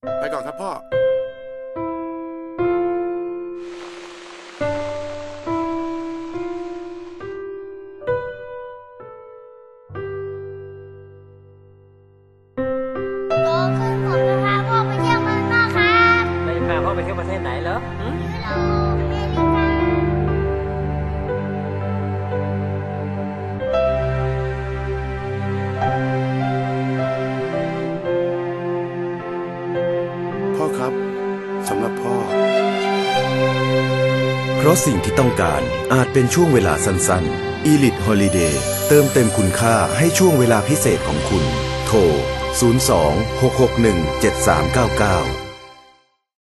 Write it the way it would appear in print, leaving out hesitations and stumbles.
ไปก่อนครับพ่อโตขึ้นผมจะพาพ่อไปเที่ยวเมืองนอกครับเราจะพาพ่อไปเที่ยวประเทศไหนเหรอยุโรปอเมริกาพ่อครับสำหรับพ่อเพราะสิ่งที่ต้องการอาจเป็นช่วงเวลาสั้นๆ Elite Holiday เติมเต็มคุณค่าให้ช่วงเวลาพิเศษของคุณ โทร 02 661 7399